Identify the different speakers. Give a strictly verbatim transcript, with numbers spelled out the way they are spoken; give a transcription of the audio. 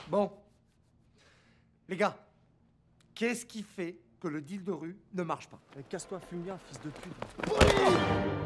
Speaker 1: Bon. Les gars, qu'est-ce qui fait que le deal de rue ne marche pas?
Speaker 2: Casse-toi, fume bien, fils de pute.